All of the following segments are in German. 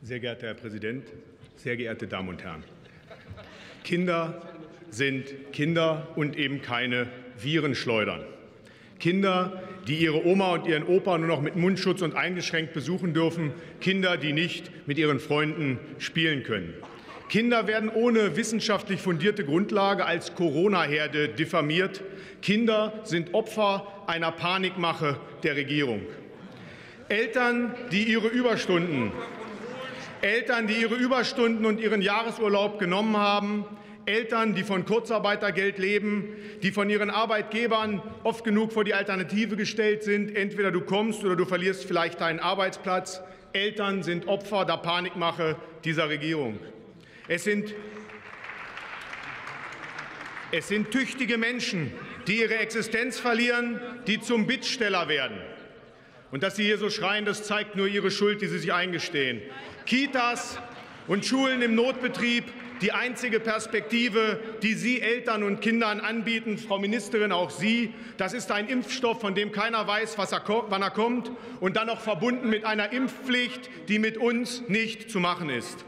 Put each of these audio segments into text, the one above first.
Sehr geehrter Herr Präsident, sehr geehrte Damen und Herren! Kinder sind Kinder und eben keine Virenschleudern. Kinder, die ihre Oma und ihren Opa nur noch mit Mundschutz und eingeschränkt besuchen dürfen. Kinder, die nicht mit ihren Freunden spielen können. Kinder werden ohne wissenschaftlich fundierte Grundlage als Corona-Herde diffamiert. Kinder sind Opfer einer Panikmache der Regierung. Eltern, die ihre Überstunden und ihren Jahresurlaub genommen haben, Eltern, die von Kurzarbeitergeld leben, die von ihren Arbeitgebern oft genug vor die Alternative gestellt sind, entweder du kommst oder du verlierst vielleicht deinen Arbeitsplatz. Eltern sind Opfer der Panikmache dieser Regierung. Es sind tüchtige Menschen, die ihre Existenz verlieren, die zum Bittsteller werden. Und dass Sie hier so schreien, das zeigt nur Ihre Schuld, die Sie sich eingestehen. Kitas und Schulen im Notbetrieb, die einzige Perspektive, die Sie Eltern und Kindern anbieten, Frau Ministerin, auch Sie, das ist ein Impfstoff, von dem keiner weiß, wann er kommt, und dann noch verbunden mit einer Impfpflicht, die mit uns nicht zu machen ist.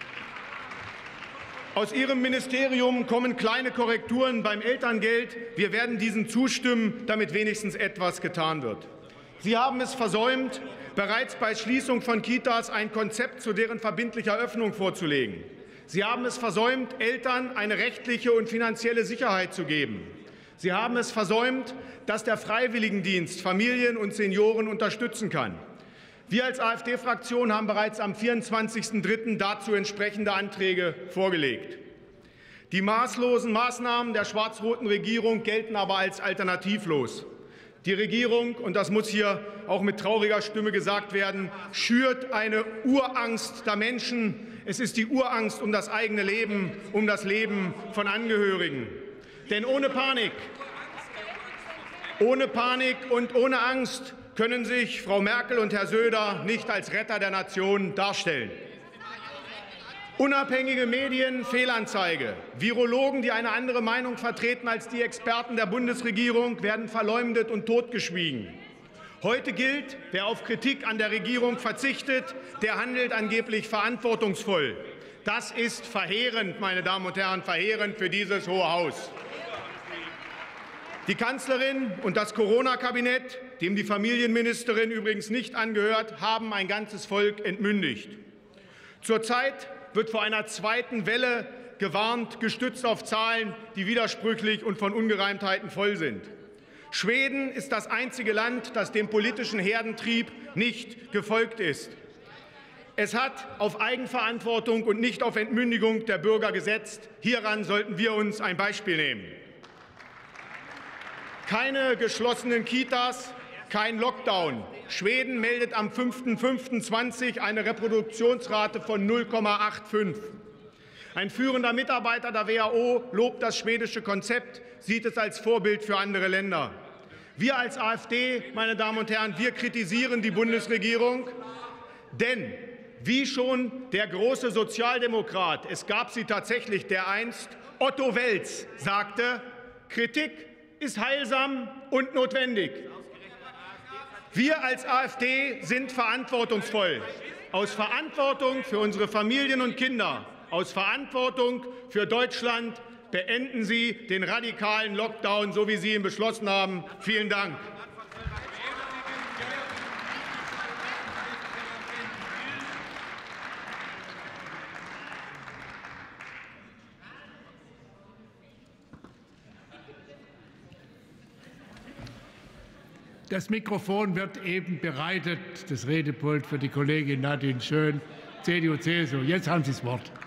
Aus Ihrem Ministerium kommen kleine Korrekturen beim Elterngeld. Wir werden diesen zustimmen, damit wenigstens etwas getan wird. Sie haben es versäumt, bereits bei Schließung von Kitas ein Konzept zu deren verbindlicher Öffnung vorzulegen. Sie haben es versäumt, Eltern eine rechtliche und finanzielle Sicherheit zu geben. Sie haben es versäumt, dass der Freiwilligendienst Familien und Senioren unterstützen kann. Wir als AfD-Fraktion haben bereits am 24.03. dazu entsprechende Anträge vorgelegt. Die maßlosen Maßnahmen der schwarz-roten Regierung gelten aber als alternativlos. Die Regierung, und das muss hier auch mit trauriger Stimme gesagt werden, schürt eine Urangst der Menschen. Es ist die Urangst um das eigene Leben, um das Leben von Angehörigen. Denn ohne Panik und ohne Angst können sich Frau Merkel und Herr Söder nicht als Retter der Nation darstellen. Unabhängige Medien, Fehlanzeige. Virologen, die eine andere Meinung vertreten als die Experten der Bundesregierung, werden verleumdet und totgeschwiegen. Heute gilt, wer auf Kritik an der Regierung verzichtet, der handelt angeblich verantwortungsvoll. Das ist verheerend, meine Damen und Herren, verheerend für dieses Hohe Haus. Die Kanzlerin und das Corona-Kabinett, dem die Familienministerin übrigens nicht angehört, haben ein ganzes Volk entmündigt. Zurzeit wird vor einer zweiten Welle gewarnt, gestützt auf Zahlen, die widersprüchlich und von Ungereimtheiten voll sind. Schweden ist das einzige Land, das dem politischen Herdentrieb nicht gefolgt ist. Es hat auf Eigenverantwortung und nicht auf Entmündigung der Bürger gesetzt. Hieran sollten wir uns ein Beispiel nehmen. Keine geschlossenen Kitas, kein Lockdown. Schweden meldet am 5.5.20 eine Reproduktionsrate von 0,85. Ein führender Mitarbeiter der WHO lobt das schwedische Konzept, sieht es als Vorbild für andere Länder. Wir als AfD, meine Damen und Herren, wir kritisieren die Bundesregierung, denn wie schon der große Sozialdemokrat, es gab sie tatsächlich dereinst, Otto Wels sagte, Kritik ist heilsam und notwendig. Wir als AfD sind verantwortungsvoll. Aus Verantwortung für unsere Familien und Kinder, aus Verantwortung für Deutschland beenden Sie den radikalen Lockdown, so wie Sie ihn beschlossen haben. Vielen Dank. Das Mikrofon wird eben bereitet, das Redepult für die Kollegin Nadine Schön, CDU, CSU. Jetzt haben Sie das Wort.